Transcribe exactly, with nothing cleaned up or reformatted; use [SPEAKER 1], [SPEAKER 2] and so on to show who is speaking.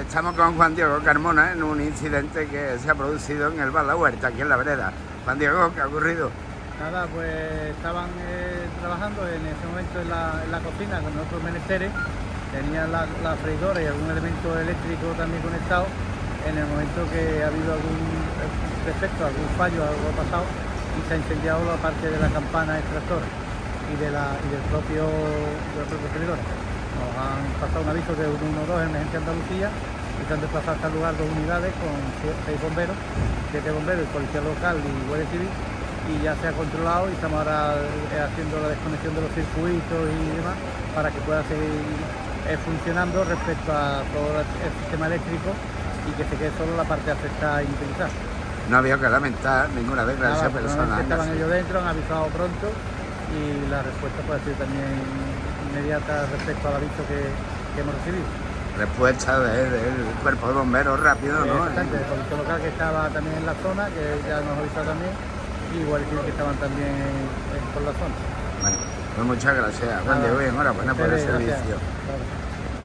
[SPEAKER 1] estamos con Juan Diego Carmona en un incidente que se ha producido en el Bar La Huerta, aquí en la vereda. Juan Diego, ¿qué ha ocurrido?
[SPEAKER 2] Nada, pues estaban eh, trabajando en ese momento en la, en la cocina con otros menesteres, tenían la, la freidora y algún elemento eléctrico también conectado. En el momento que ha habido algún defecto, algún fallo, algo ha pasado y se ha incendiado la parte de la campana extractora y, de la, y del propio, de la propia freidora. Nos han pasado un aviso de uno dos en Emergencia Andalucía y se han desplazado hasta el lugar dos unidades con seis bomberos, siete bomberos y policía local y guardia civil, y ya se ha controlado y estamos ahora haciendo la desconexión de los circuitos y demás para que pueda seguir eh, funcionando respecto a todo el sistema eléctrico y que se quede solo la parte afectada e inutilizada.
[SPEAKER 1] No había que lamentar ninguna desgracia personal.
[SPEAKER 2] Estaban ellos dentro, han avisado pronto y la respuesta puede ser también inmediata respecto al aviso que, que hemos recibido.
[SPEAKER 1] Respuesta del de, de cuerpo de bomberos rápido, ¿no?
[SPEAKER 2] Exactamente, el policía local que estaba también en la zona, que ya nos ha avisado también, y igual que estaban también en, en, por la zona.
[SPEAKER 1] Bueno, pues muchas gracias, Juan Diego, y enhorabuena por el servicio.
[SPEAKER 2] Claro.